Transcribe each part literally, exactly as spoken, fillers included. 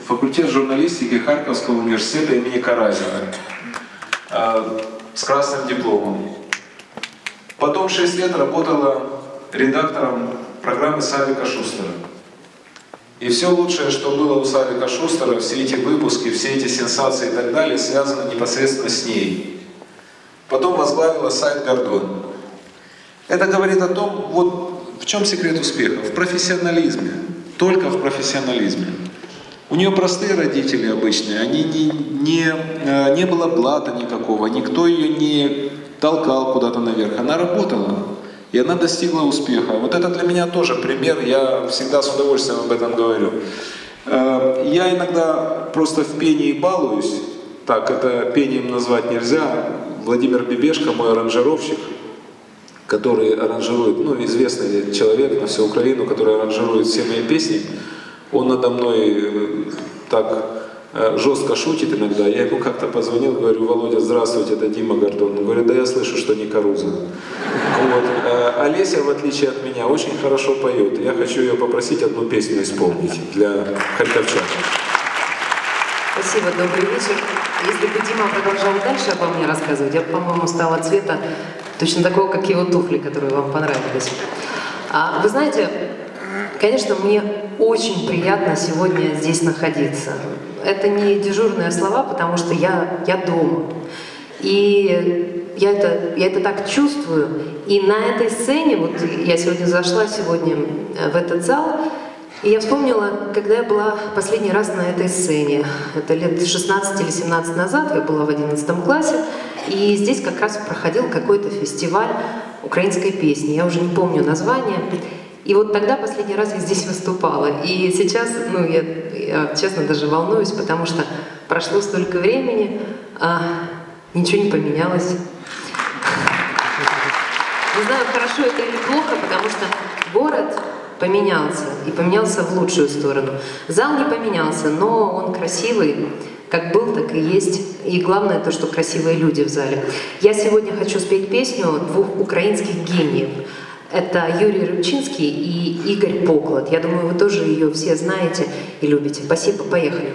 факультет журналистики Харьковского университета имени Каразина с красным дипломом. Потом шесть лет работала редактором программы Савика Шустера. И все лучшее, что было у Савика Шустера, все эти выпуски, все эти сенсации и так далее, связано непосредственно с ней. Потом возглавила сайт «Гордон». Это говорит о том, вот в чем секрет успеха? В профессионализме. Только в профессионализме. У нее простые родители обычные, они не, не, не было блата никакого, никто ее не толкал куда-то наверх. Она работала, и она достигла успеха. Вот это для меня тоже пример, я всегда с удовольствием об этом говорю. Я иногда просто в пении балуюсь, так, это пением назвать нельзя. Владимир Бибешко, мой аранжировщик, который аранжирует, ну, известный человек на всю Украину, который аранжирует все мои песни, он надо мной так жестко шутит иногда. Я ему как-то позвонил, говорю: Володя, здравствуйте, это Дима Гордон. Он говорит: да я слышу, что не Каруза. Вот. Олеся, в отличие от меня, очень хорошо поет. Я хочу ее попросить одну песню исполнить для харьковчан. Спасибо, добрый вечер. Если бы Дима продолжал дальше обо мне рассказывать, я бы, по-моему, стала цвета точно такого, как его туфли, которые вам понравились. А, вы знаете, конечно, мне очень приятно сегодня здесь находиться. Это не дежурные слова, потому что я, я дома. И я это, я это так чувствую. И на этой сцене, вот я сегодня зашла сегодня в этот зал, и я вспомнила, когда я была последний раз на этой сцене. Это лет шестнадцать или семнадцать назад, я была в одиннадцатом классе, и здесь как раз проходил какой-то фестиваль украинской песни. Я уже не помню название. И вот тогда последний раз я здесь выступала. И сейчас, ну, я, я честно даже волнуюсь, потому что прошло столько времени, а ничего не поменялось. Не знаю, хорошо это или плохо, потому что город поменялся, и поменялся в лучшую сторону. Зал не поменялся, но он красивый, как был, так и есть. И главное то, что красивые люди в зале. Я сегодня хочу спеть песню двух украинских гениев. Это Юрий Рыбчинский и Игорь Поклад. Я думаю, вы тоже ее все знаете и любите. Спасибо, поехали.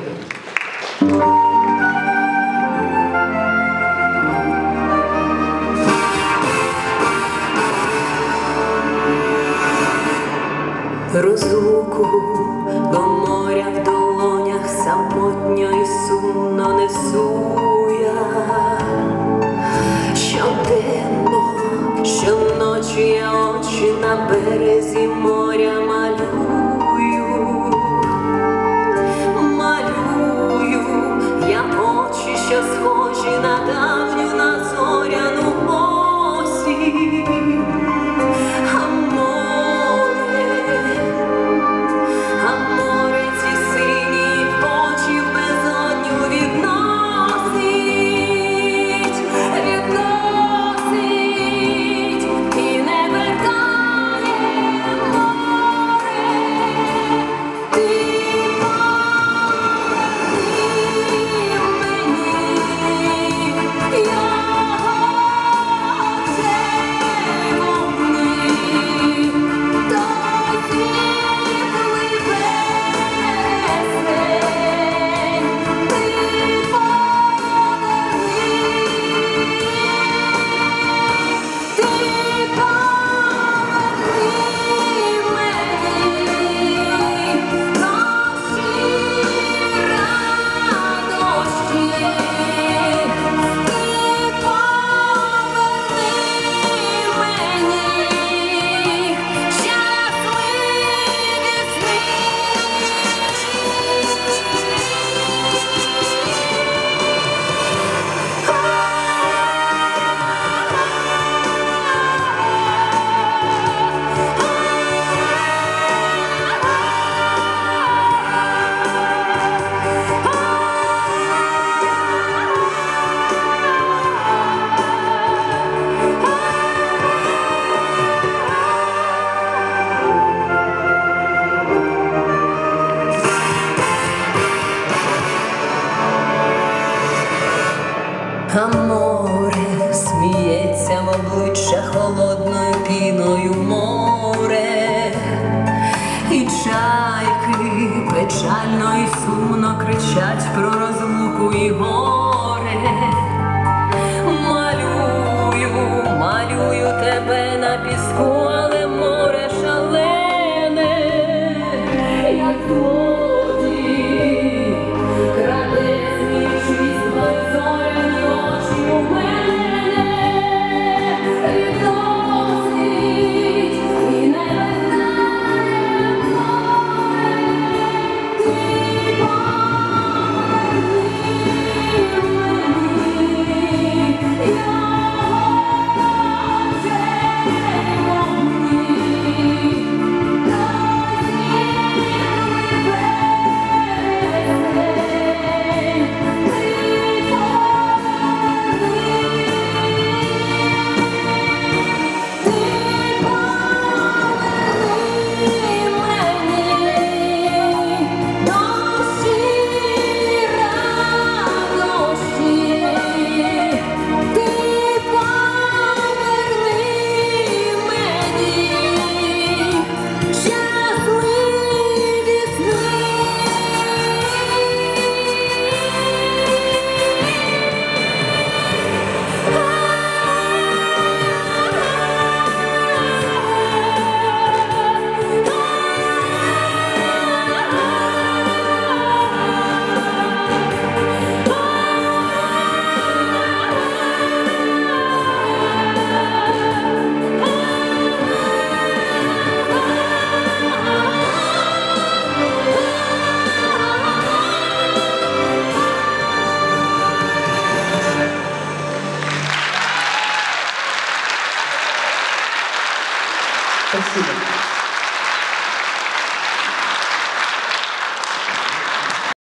Розлуку до моря в долонях самотньо і сумно несу я. Щоденно, щоночі я очі на березі моря малюю. Малюю я очі, що схожі на давню, на зоряну осінь. А море сміється в обличчя холодною піною море, і чайки печально і сумно кричать про розлуку і горе.